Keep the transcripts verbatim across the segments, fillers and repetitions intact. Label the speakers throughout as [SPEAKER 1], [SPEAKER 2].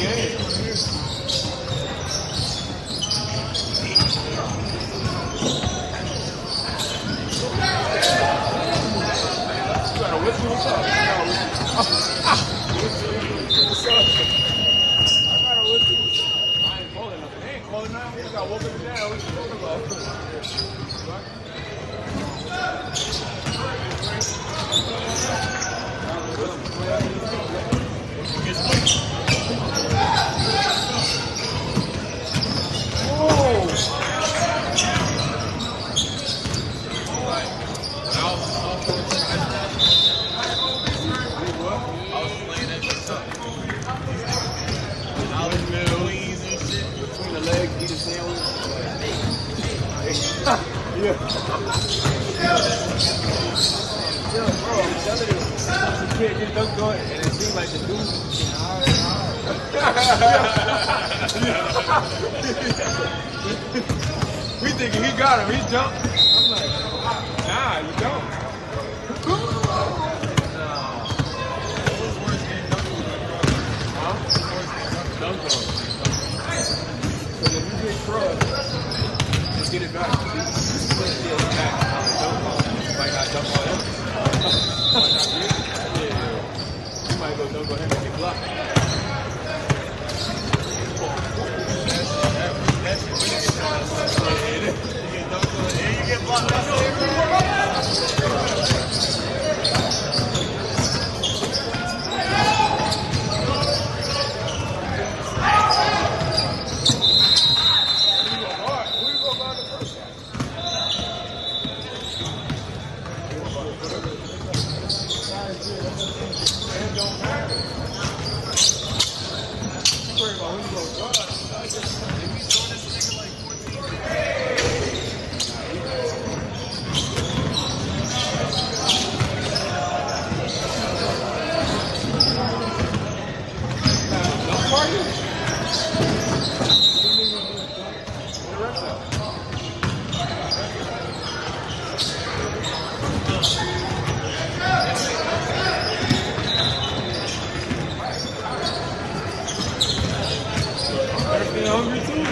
[SPEAKER 1] game. You got a whistle? What's up? I got a whistle. Oh, ah. What's up? I got a whistle. I ain't calling nothing. They ain't calling nothing. We just got woke up and down. What you talking about? Yeah. Yo, bro, I'm telling you, you can't just don't go and it seems like the dude is hard and hard. We thinking he got him, he jumped. I'm like, nah, you don't. Huh? Dunk on. So if you get crushed, just get it back. Might not jump on him. Might not be. Yeah. You might go dunk on him and get blocked. That's it. You get dunked on and you get blocked. That's hungry too?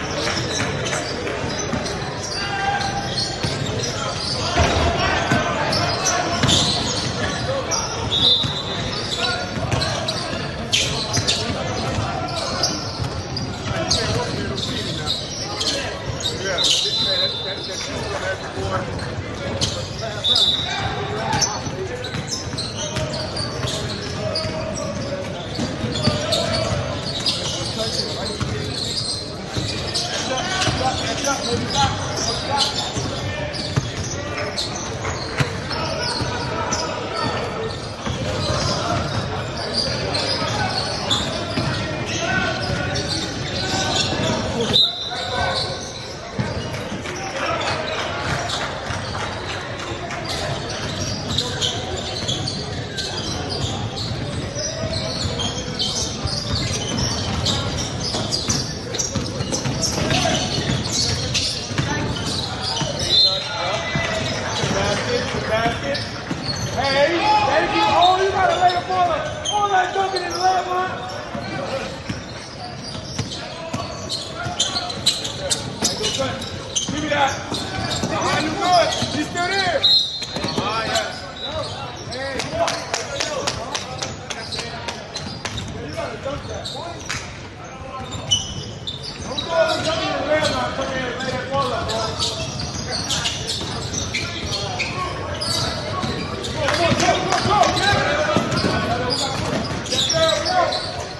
[SPEAKER 1] Give me that. Uh-huh, you good. He's still there. Uh-huh, yes. Hey, you gotta dunk that. Don't go and jump in the red line. Come here and lay that ball up, bro. Go, go, go, go, go. Yes, sir, we out.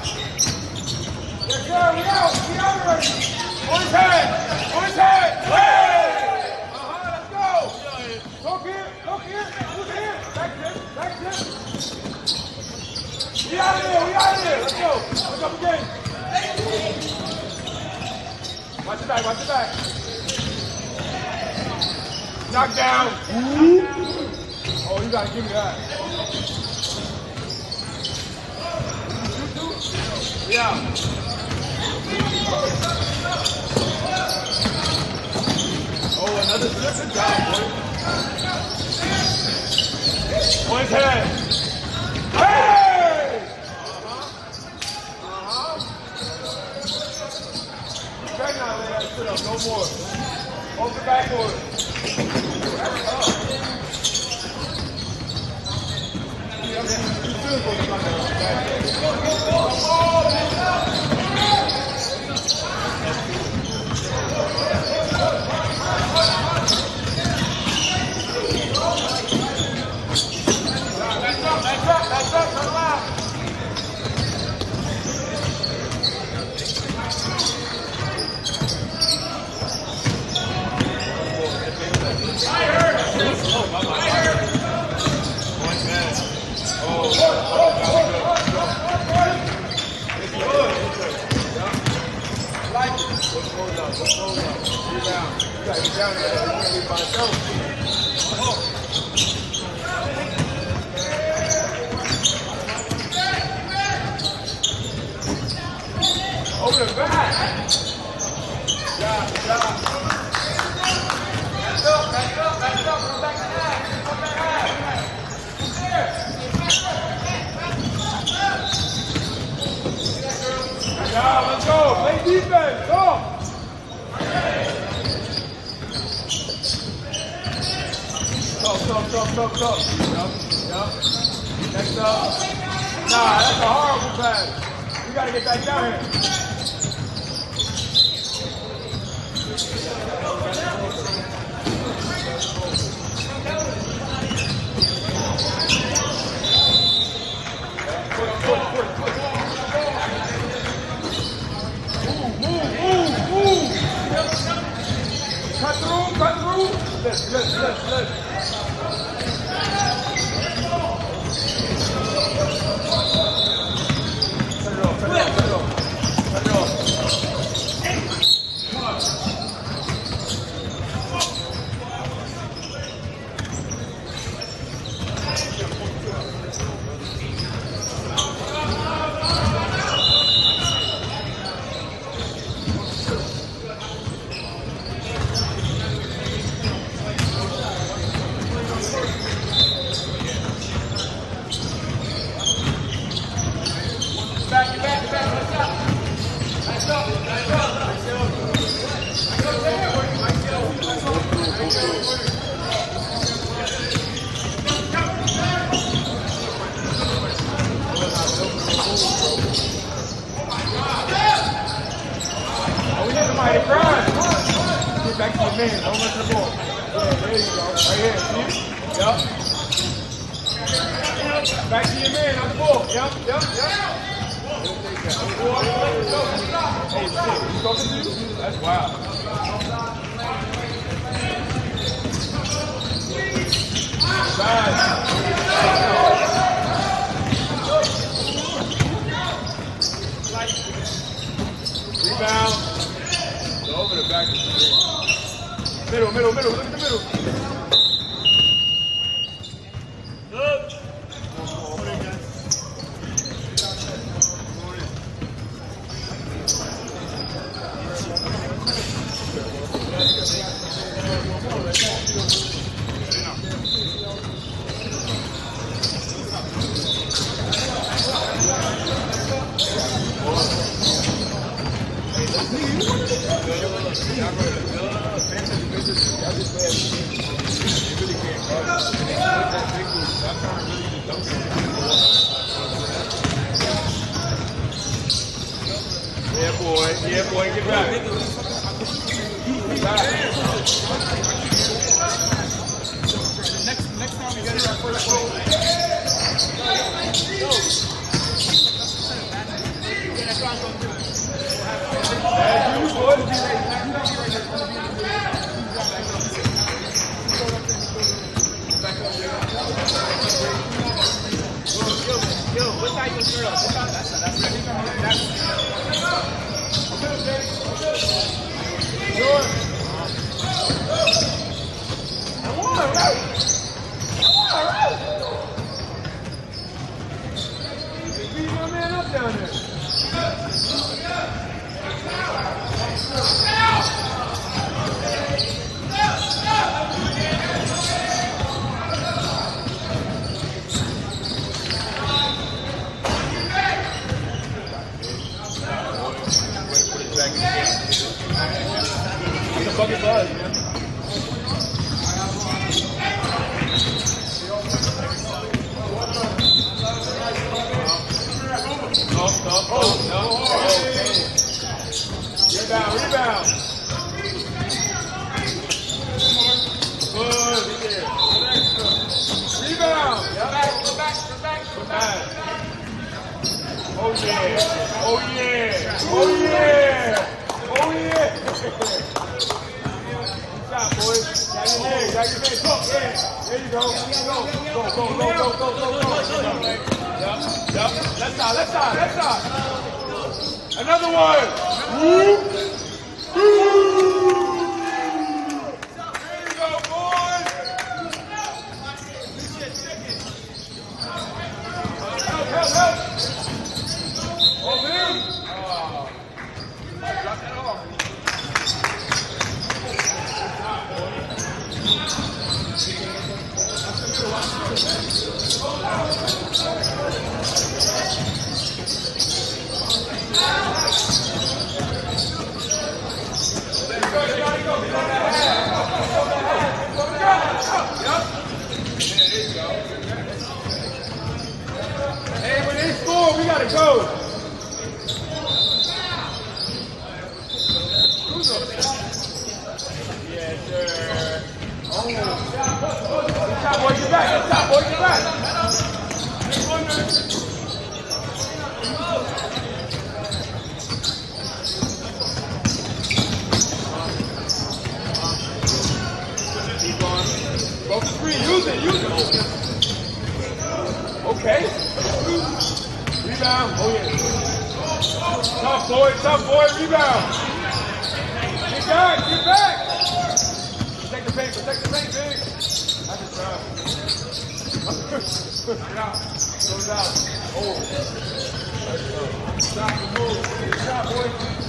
[SPEAKER 1] Yes, sir, we out. We out already. On his head. On his head. Hey! Uh-huh, let's go. Look here. Look here. Look here. Back to him. Back to him. We out of here. We out of here. Let's go. Let's up again. Watch your back. Watch your back. Knock down. Oh, you gotta give me that. Yeah. Oh, another slip job, boy. On his head. Hey! Uh-huh. Uh-huh. better not lay that shit up no more. Off the backboard. That's tough. You should go to That's up, that's up, that's up, turn around. I heard it. Oh, my God. I heard it. One man. Oh, oh, oh, oh, it's good. It's good. Yeah. I like it. What's going on? What's going on? Rebound. You got to get down there. You can't leave by yourself. Oh. Over the back. Yeah, yeah. Back up, back up, back up. Come back to that. Come back to that. There. Yeah, let's go. Play defense. Go. Go, go, go, go, go. Yup, yup. Next up. Nah, that's a horrible pass. You gotta get back down here. Cut through, cut through. Lift, lift, lift, lift. Turn it off, turn it off, turn it off. Turn it off. Back to the man, don't let the ball. Yeah, there you go. Right here, see? Yup. Back to your man on the ball. Yup, yup, yup. Hey, shit, you talking to you? That's wild. Bad. Rebound. Go over the back of the ball. Middle, middle, middle, look at the middle. Good. Yeah, boy. Yeah, boy. Get back. Get back. Next, next time we get it our first goal. Yeah, you boys be ready. Yo, what side you turn up? That's that's ready. Sure. Come on, right? Come on, right? Beat my man up down there. bucket buzz, man. No, no, oh, no. Rebound, rebound. Good. Rebound. Go back, go back, go back, go back. Oh yeah. Oh yeah. Oh yeah. Oh yeah. Good job, boys. Got your leg, got your leg. Go, yeah. There you go. Go, go, go, go, go, go, go, go. Yep, yep. Left side, left side, left side. Another one. Woo. Woo. There you go, boys. Help, help, help. Over here. Oh. Drop that off. Hey, when they score, we gotta go. Yes, sir. Oh, good shot, boy, get back. Good shot, boy, get back. Keep on. Go for three. Use it, use it. Okay. Rebound. Oh, yeah. Tough, boy. Tough, boy. Rebound. Get back. Get back. Protect the paint. Protect the paint, big. That's a try. Get out. Goes out. Oh. Stop the move. Good shot, boy.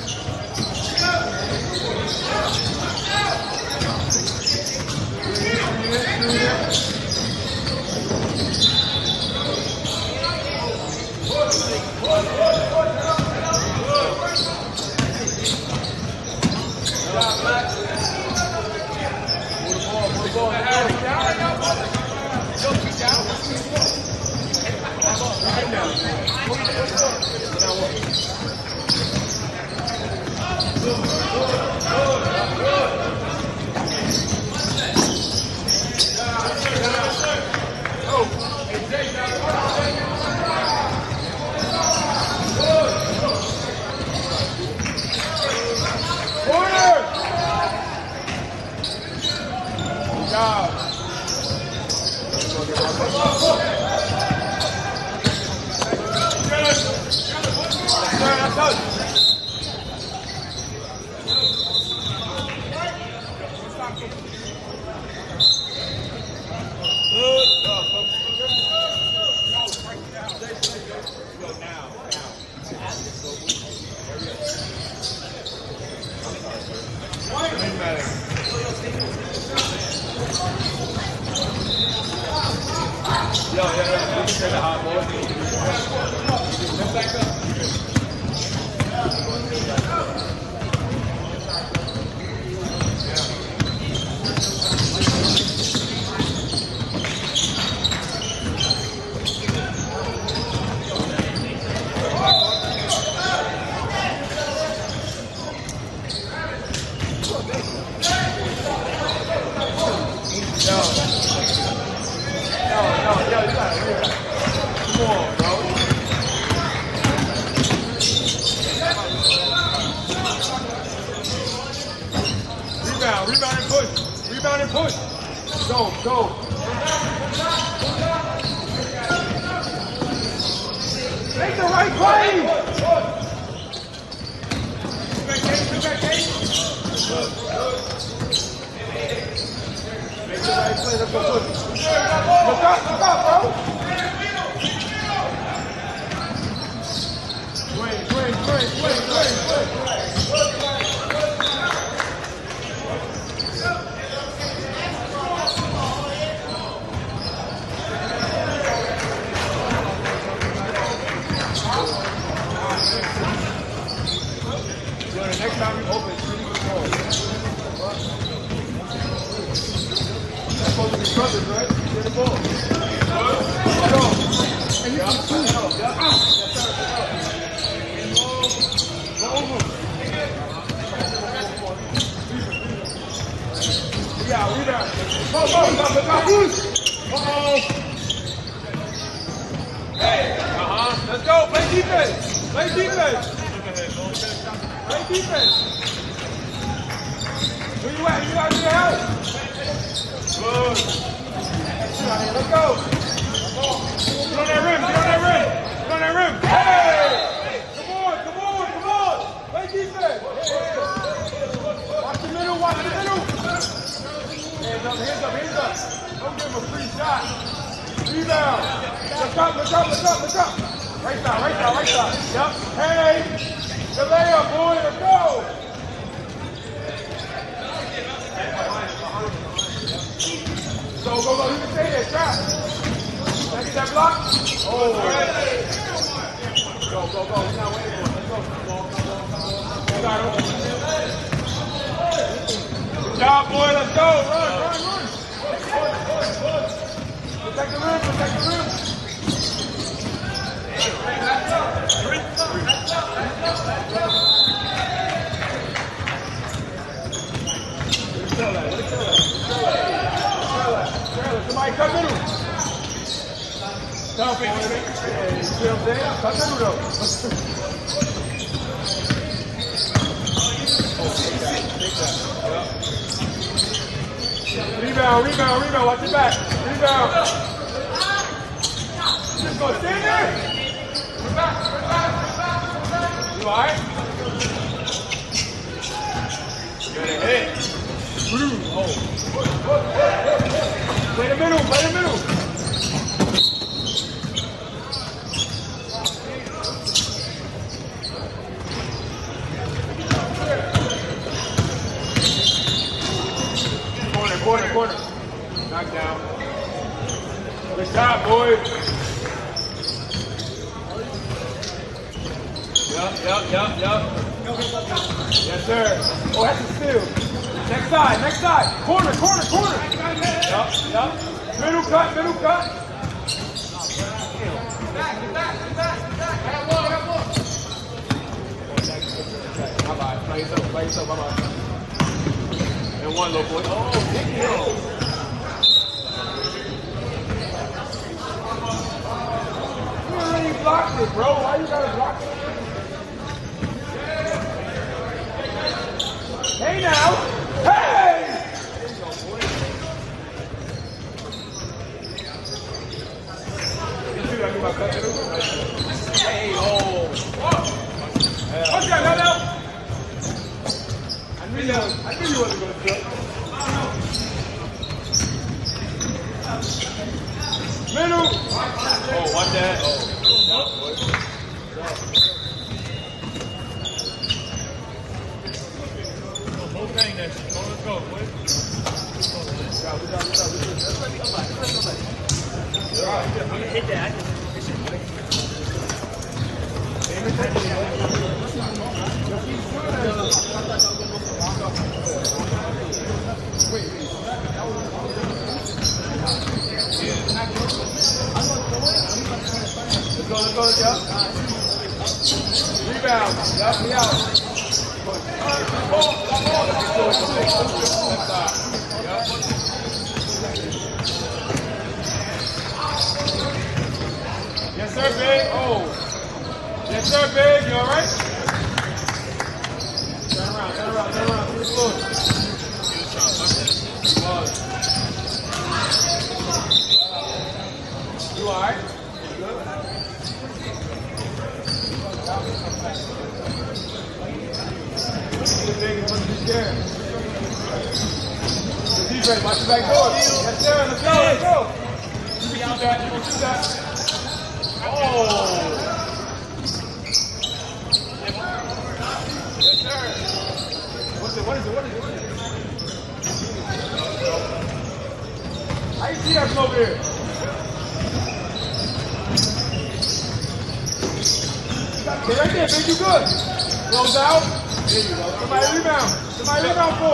[SPEAKER 1] Yo, yeah, yeah, you can take the hot boy. Just back up. Rebound and push. Rebound and push. Go, go. Make the right play. Make the right play. Let's go push. Look up, look up, bro. Swing, swing, swing, swing, swing, swing. Next time you open, it's pretty good. That's supposed to be brothers, right? Get the ball. Good. Go. And you can shoot. Yeah. Go over. Yeah, we down. Go, go, go, go, go. Uh-oh. Hey, uh-huh. Let's go. Play defense. Play defense. Play defense. Where you at? You got to get help. Good. Let's go. Get on that rim. Get on that rim. Get on that rim. Hey! Come on, come on, come on. Play defense. Watch the middle. Watch the middle. Hands up, hands up, hands up. Don't give him a free shot. Rebound. Look up, look up, look up, look up. Right side, right side, right side. Yep. Hey. The layup, boy. Let's go. Go, go, go. You can stay there. Trap. Can I get that block? Oh. Go, go, go. He's not waiting for it. Let's go. You got him. Good job, boy. Let's go. Run, run, run. Protect the rim, protect the rim. Somebody cut middle. Tough, man. You see what I'm saying? Cut middle, though. Rebound, rebound, rebound. Watch your back. Rebound. Just go stand there. We're back, we're back, we're back, we're back. You all right? Good hit. Oh. Play the middle, play the middle. Corner, corner, corner. Knock down. Good shot, boys. Yup, yup, yup, yup. Yes, sir. Oh, that's a steal. Next side, next side. Corner, corner, corner. Yup, yup. Middle cut, middle cut. Back, back, back, back. I got one, I got one. Bye-bye. Play yourself, play yourself, bye-bye. And one, little boy. Oh, big deal. You already blocked it, bro. Why you gotta block it? Hey now! Hey! Hey, oh! What's that, no, no? I knew you, I knew you wasn't going to do it. Middle! Oh, watch that. Oh. Thing that oh, let's go, boys. Hit that. Let's go, let's go, let's go. Rebound. Yup, me out. Yes, sir, big. Oh. Yes, sir, big. You all right? Turn around, turn around, turn around. Too slow. You all right? Good. The big is going to be scared. The defense, watch your back door. Yes, sir. Let's go. Let's go. You can shoot that. You can shoot that. Oh. Yes, sir. What's it? What is it? What is it? What is it? How you see that from over here? Stay right there, big. You good. Close out. There you go. Somebody rebound. Somebody rebound for him.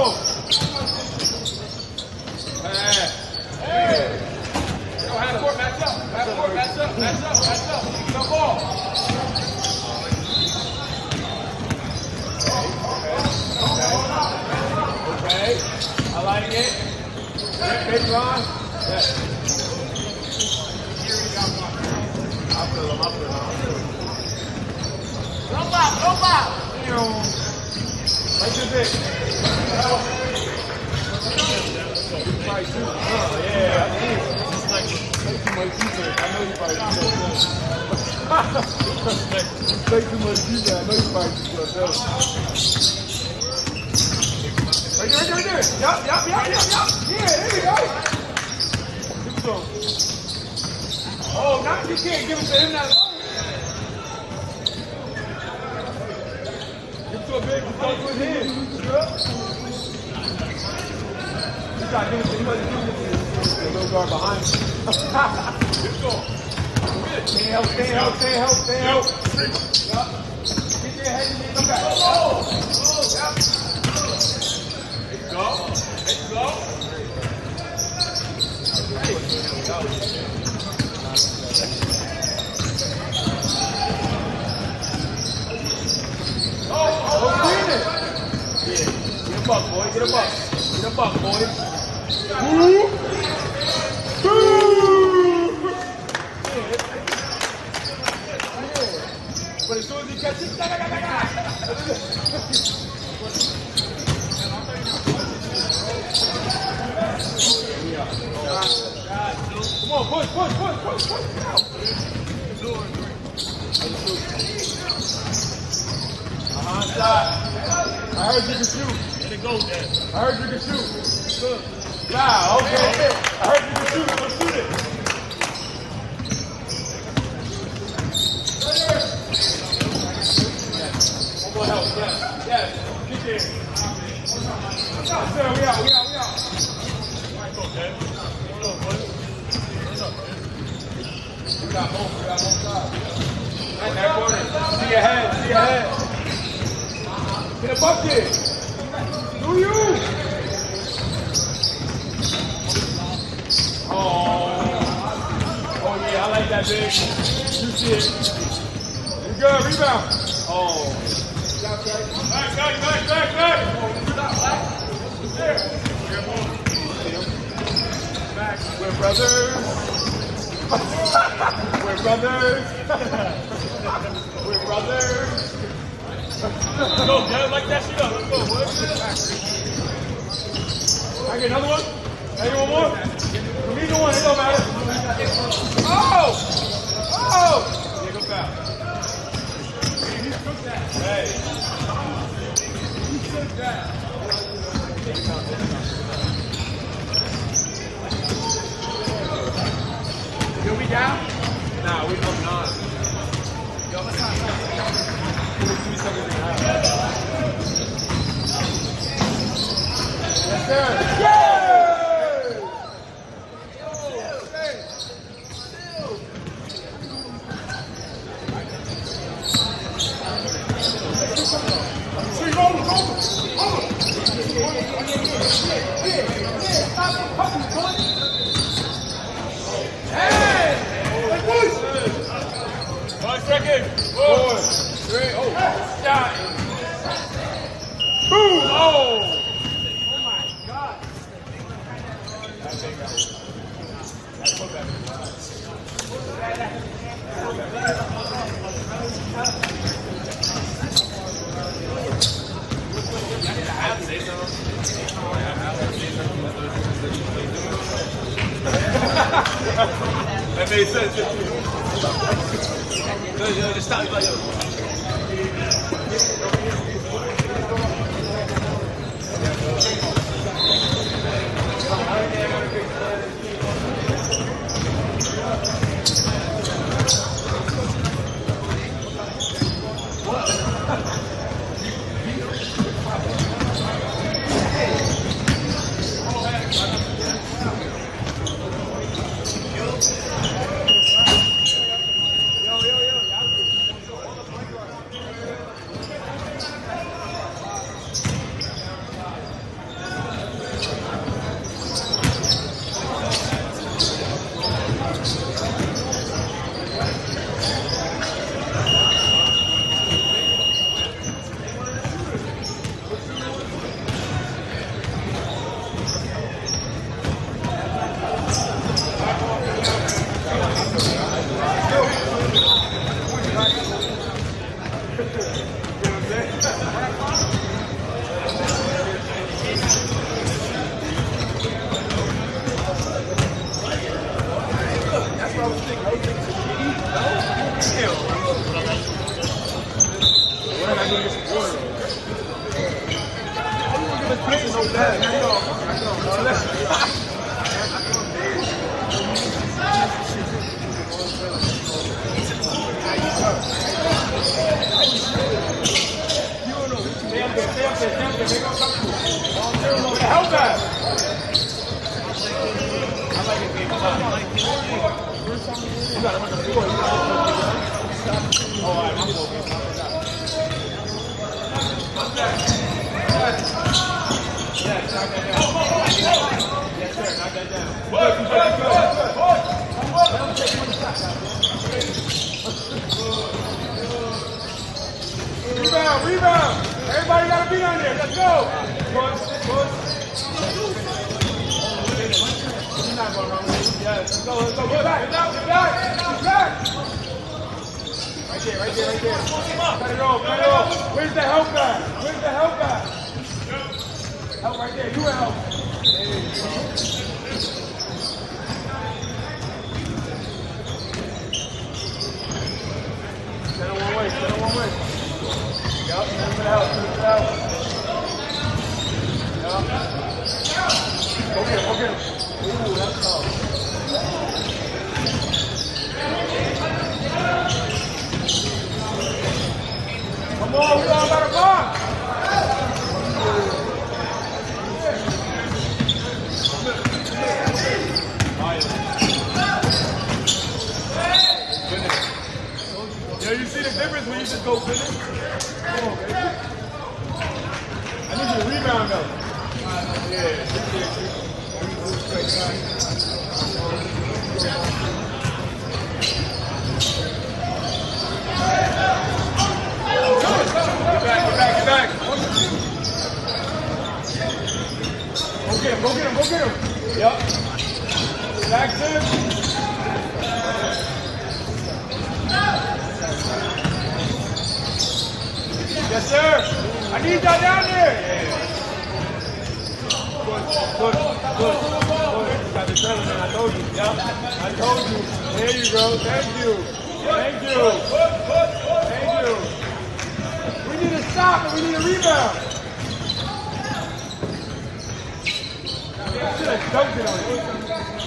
[SPEAKER 2] That made sense. Just stop. Like,
[SPEAKER 1] Just pitching no bad. Hang on. Stay up there, stay up there, stay up there. They're gonna come through. Help that. I like it, baby. You gotta run the floor. You gotta all right, I'm going. Yes, knock that down. Yes, sir, knock that down. Good, good, good, good. Rebound, rebound. Everybody gotta be on there. Let's go. Push, push. He's not going wrong. Yes, let's go, let's go. Get back, get back, get back. Get back. Right there, right there, right there. Cut it off, cut it off. Where's the help at? Where's the help at? Help right there, you help. There you go. Set it one way, set it one way. Yup, send it out, send it out. Yup. Go get him, go get him. Ooh, that's tough. Come on, we all got a box. Yeah, you see the difference when you just go finish? Come on, baby. I need you to rebound though. Yeah. Get back, get back, get back. Go get him, go get him, go get him. Yup. Back to him. Yes, sir. I need y'all down there. Yeah. Good, good, good, good. You got the trailer, man. I told you. Yep. I told you. There you go. Thank you. Thank you. Thank you. We need a stop and we need a rebound. I should have dunked it on you.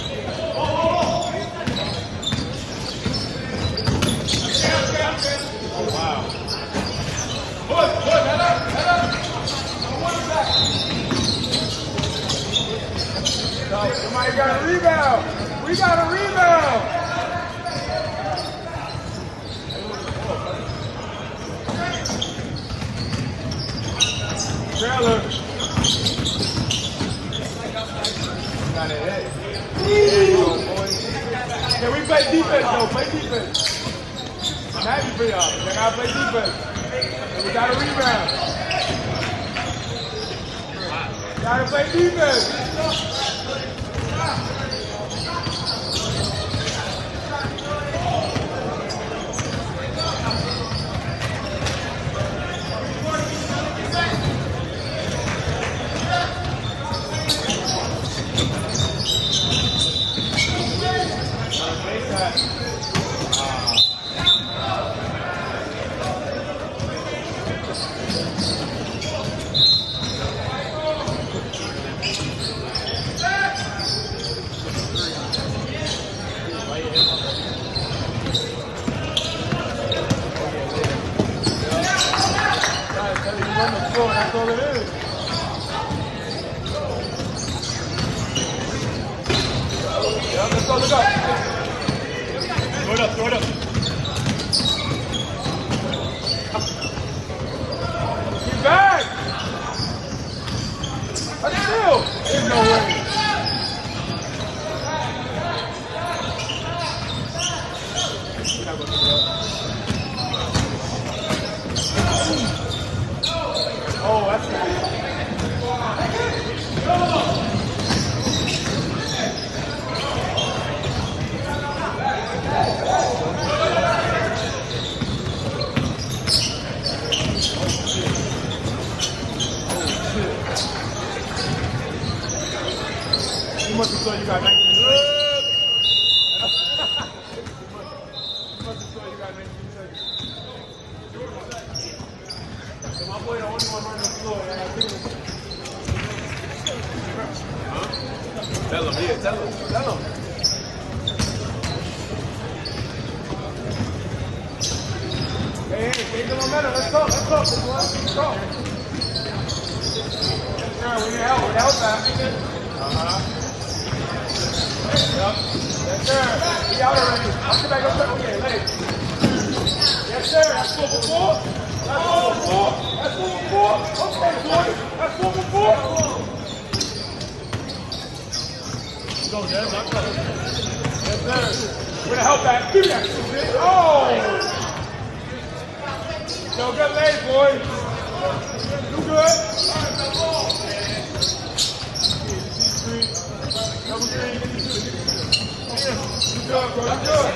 [SPEAKER 1] Oh, wow. Put, put, head up, head up. No, somebody got a rebound. We got a rebound. Trailer. Got it hit. There you go, boys. Can we play defense, though? Play defense. I'm happy for y'all. They gotta play defense. And we got a rebound. Gotta play defense. That's all it is. Yeah, let's go, look up. Throw it up, throw it up. Get back! That's still. There's no way. You're not going to do that. Oh, that's good. You must have thought you got nineteen seconds. You must have thought you got nineteen seconds. So my boy, the only one running the floor, and I think
[SPEAKER 2] Tell him, yeah, tell him, tell him.
[SPEAKER 1] Hey, hey, take the momentum. Let's go, let's go, let's go. Let's go. Yes, sir, we need help, we need help back. Uh-huh. Yep. Yes, sir. Be out already. I'll get back up there. Okay, legs. Yes, sir. That's four for four. That's four for four. That's four for four. Okay, Jordan. That's four for four. Go, Dad. Let's go. Yes, sir. We're gonna help back. Give me that shit. Oh! Yo, good legs, boy. You good? Double three. You good, bro. You good.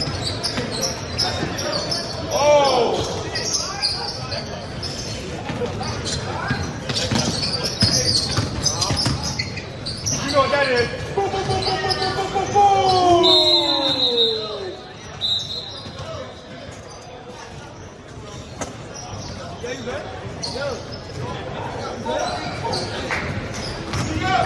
[SPEAKER 1] Oh! You know what that is? Boom, boom, boom, boom, boom, boom, boom, boom! Yeah, you good? Yo. You good? You good?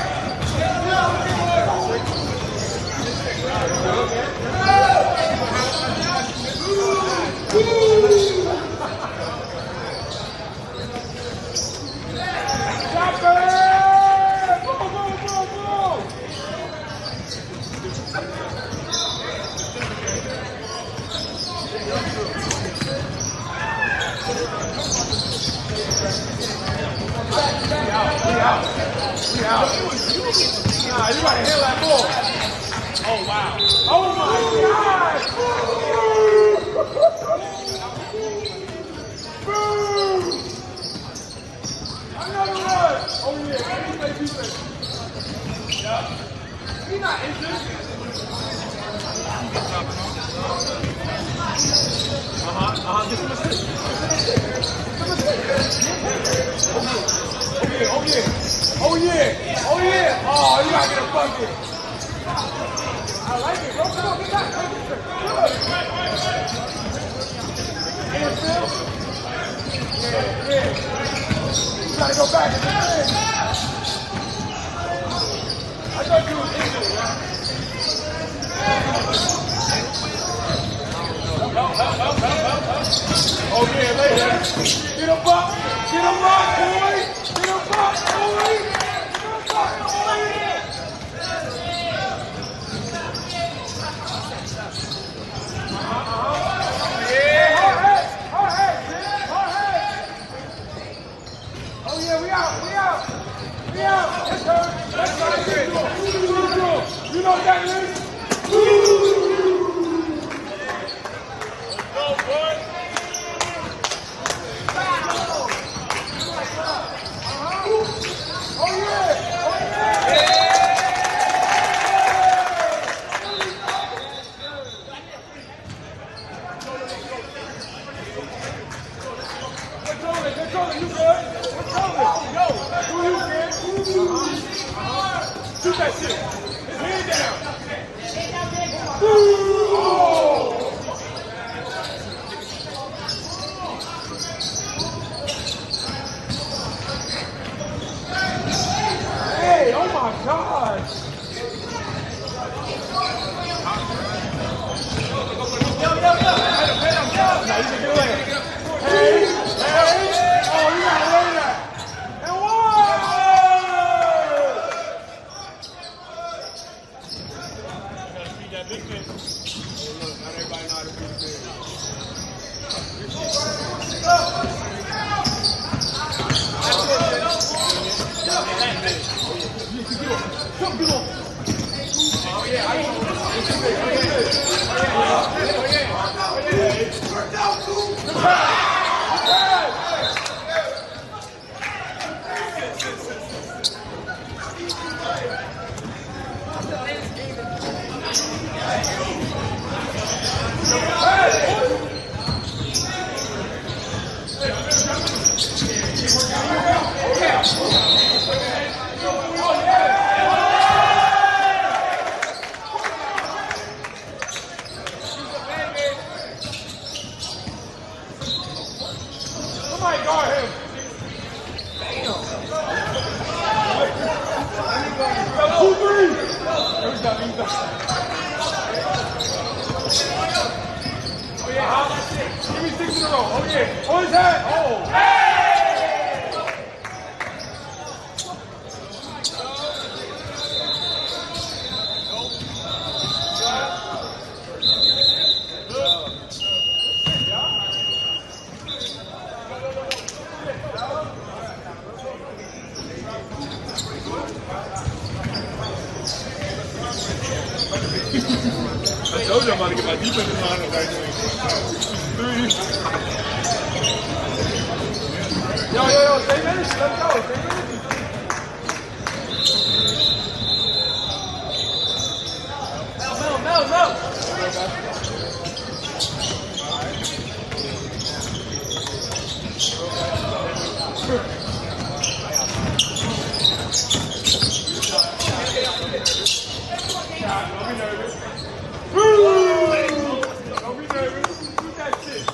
[SPEAKER 1] Nah, you gotta handle that ball. Oh, wow. Oh, my God. Boom. Another one. Oh, yeah. He play defense. Yeah. He's not injured. Uh-huh. Uh-huh. Give him a assist. Give him a assist. Oh, yeah. Oh, yeah. Oh yeah! Oh yeah! Oh, you gotta get a bucket. I like it, bro. Come on, get back. Good. And Phil? Yeah, yeah. You gotta go back and defend. I thought you was injured, man. Help, help, help, help, help, help. Oh yeah, later. Get him up. Get him up, boy. Get him up, boy. You know what that is? Let's go, boy. Uh-huh. Oh, yeah. Oh, yeah. Control it, control it. You good? Control it. Yo, who you, man? Uh-huh. Uh-huh. Shoot that shit. His hand down. Oh! Hey, oh my gosh. Yo, yo, yo. Hit him, hit him, yo. Now you can do it. Hey, hey. Oh, you gotta lay that. And one. Gotta feed that big man. Hey, look, not everybody know how to feed the big. Come, come on. Oh, yeah, I know. It's too big. Oh, yeah. Oh, yeah. Oh, yeah. Work out, dude. Come on. Somebody guard him. Damn. up, ease up. Oh yeah, uh-huh. That's it. Give me six in a row. Oh yeah. On his head. Oh. Hey! I told you I'm about to get my defensive line up right there. Three. Yo, yo, yo, stay minutes. Let's go. Stay minutes. No, no, no, no. Don't be nervous. Don't be nervous. Do that shit.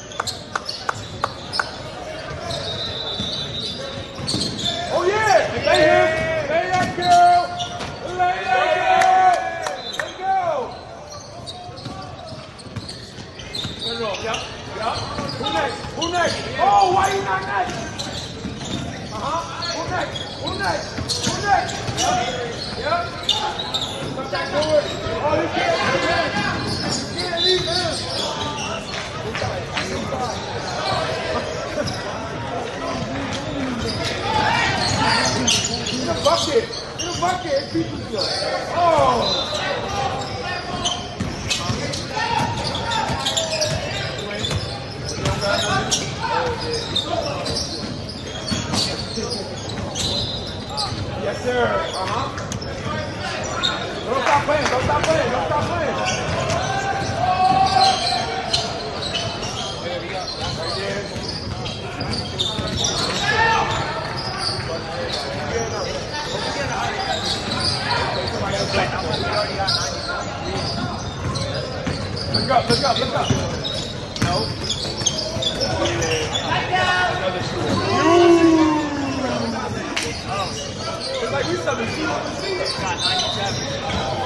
[SPEAKER 1] Oh yeah! Lay him! Lay that girl! Lay that girl! Let's go! Good roll. Yup. Yup. Who next? Who next? Oh, why you not next? Uh-huh. Who next? Who next? Who next? Yup. Yup. Back forward. Oh, you can't. You can't. You can't leave him. In a bucket. In a bucket. It's people's good. Oh. Yes, sir. Uh-huh. Don't stop playing, don't stop playing, don't stop playing. There we go. Right there. Let's go, let's go, let's go. No. Another shooter. It's like we still in season to see it. Got ninety-seven.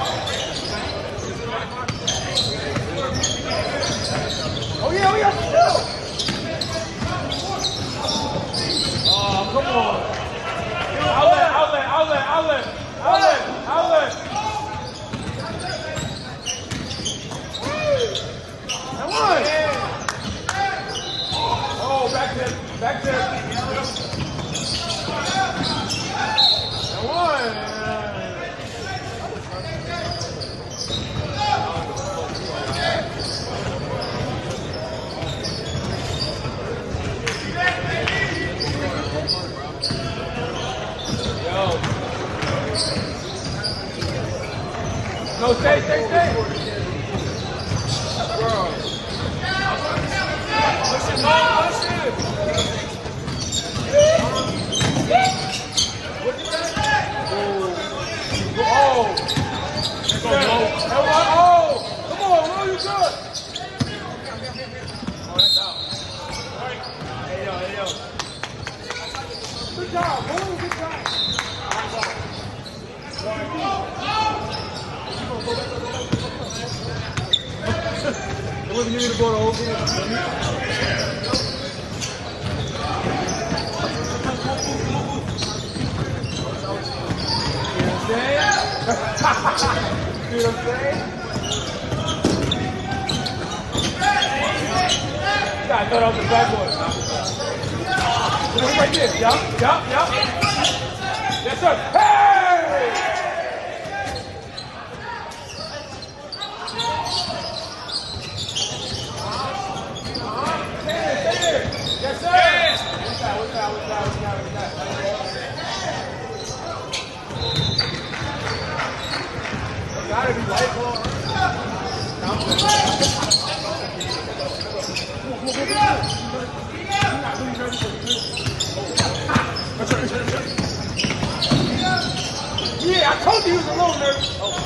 [SPEAKER 1] Oh yeah, we got still. Oh, come on. Outlet, outlet, outlet, outlet, outlet, outlet. That one. Oh, back there, back there. No, stay, stay, stay. Bro. Push it, man, push it. What did that? Oh. Oh. Let's go, Mo. Oh. Come on, Mo, you good. Oh, that's out. All right. Hey, yo, hey, yo. Good job, Mo. Good job. It wasn't giving the ball the whole game. You know what I'm saying? You know what I'm saying? I thought I was the backboard. Look right there. Yup, yup, yup. Yes, sir. Hey! Yes, sir! Yes. What's that? What's that? What's that? What's that? What's that? Gotta be white ball. Yeah, I told you he was alone there. Oh.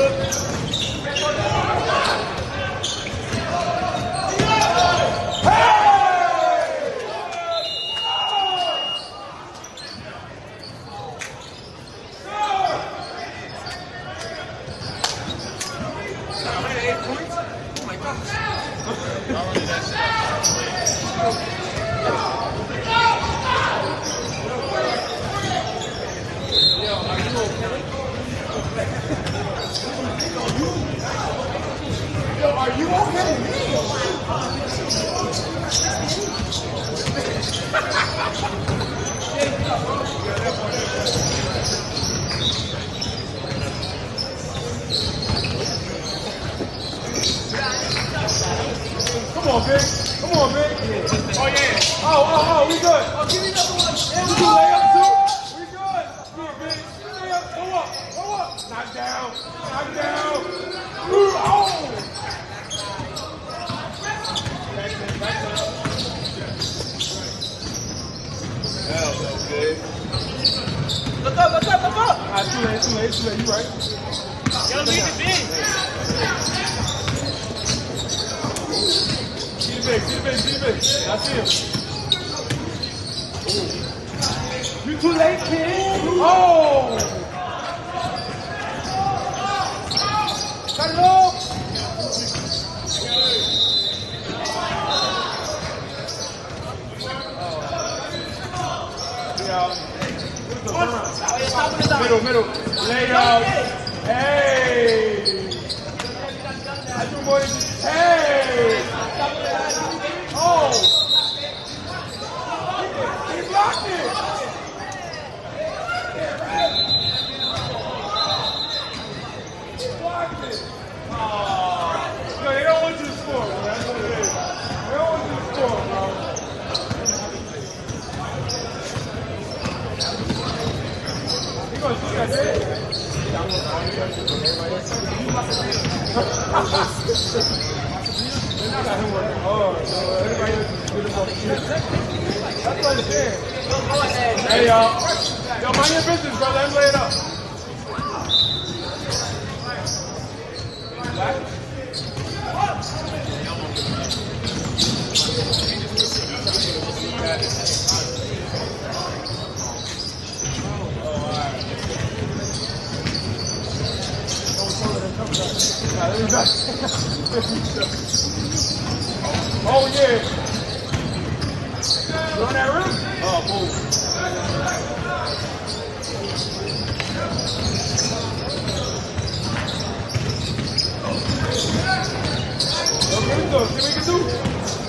[SPEAKER 1] Are you okay? Come on, big. Come on, big. Oh, yeah. Oh, oh, oh, we good. Oh, give me another one. We can lay up, too. We good. Yeah, big. Lay up. Go up. Go up. Knock down. Knock down. Ooh, oh.
[SPEAKER 2] Hell, that's good.
[SPEAKER 3] Look up, look up, look up!
[SPEAKER 1] Ah, too late, too late, too late. You right.
[SPEAKER 3] You don't need it big.
[SPEAKER 1] See the big, see the big, see the big. I see him. Ooh. You too late, kid. Oh! Cut it off. Middle, middle. Lay out. Hey. I do more than just, hey. Oh. He blocked it. He blocked it. Oh. No, they don't want you to score, man. That's what it is. They don't want you to score, bro. Gonna shoot that big. I got him working hard, so everybody else is good enough to shoot. That's what I'm saying. Hey, y'all. Yo, mind your business, bro. Let him lay it up. Back. Oh yeah. You on that roof? Oh, move. Okay, we go. See what we can do.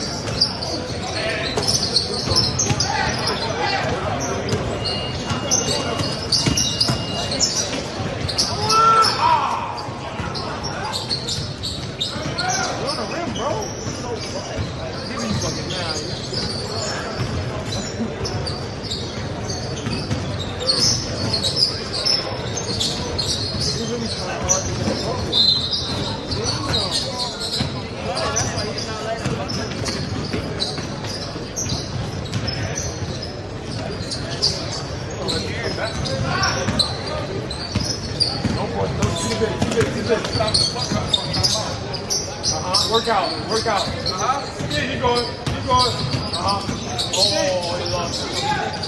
[SPEAKER 1] Uh-huh. Work out, work out. Uh-huh. Yeah, keep going, keep going. Uh-huh. Oh, he lost it.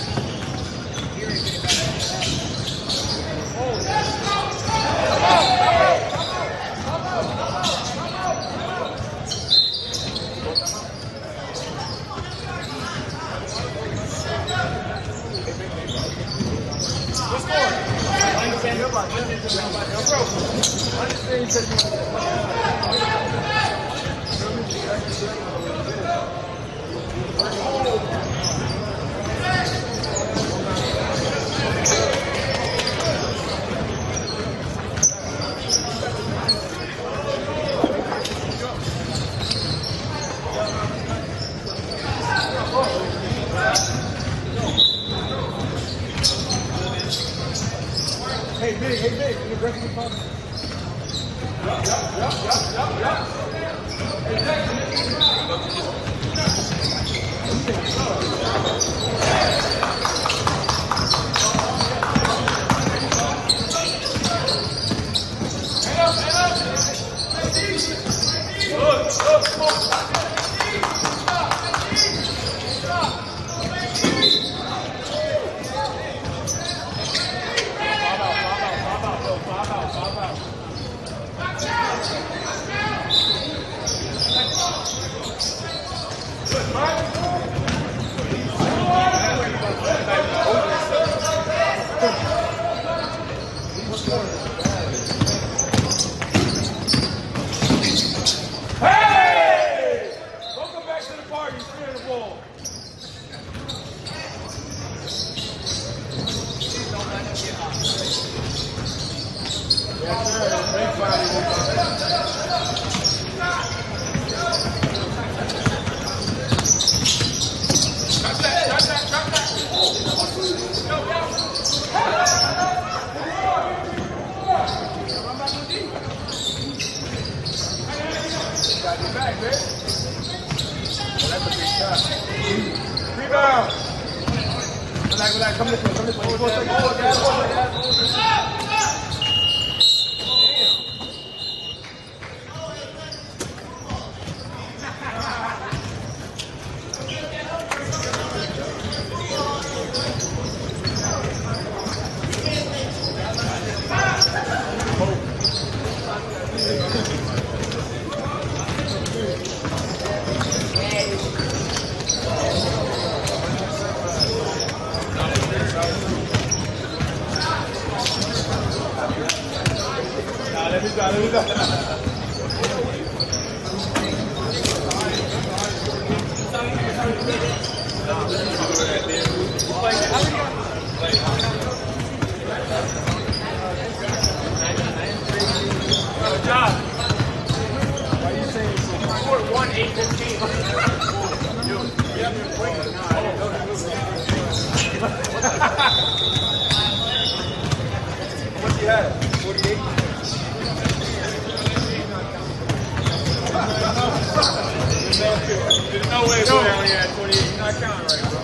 [SPEAKER 1] What's going? Hey, big, hey, big, you're breaking the phone. Yup, yup, yup, yup, yup, yup. Hey, Hey, up. Hey! Welcome back to the party, clear the ball. Yes, sir. Big body. Drop that, drop that, drop that. Yo, yo. Got your back, man. Oh, that's a big shot. Rebound. Relax, relax. Come this way, come this way. Go, take forward, guys. Forward, guys. Nah, let me go, let me go. Good job. Why are you saying so? You scored one, eight, fifteen. You have your break. No, I didn't know that. How much you had? forty-eight? There's no way we only had twenty-eight. You're not counting right now.